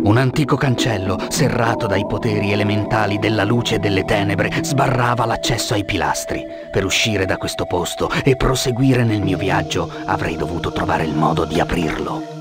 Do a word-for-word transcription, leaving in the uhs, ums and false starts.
Un antico cancello, serrato dai poteri elementali della luce e delle tenebre, sbarrava l'accesso ai pilastri. Per uscire da questo posto e proseguire nel mio viaggio, avrei dovuto trovare il modo di aprirlo.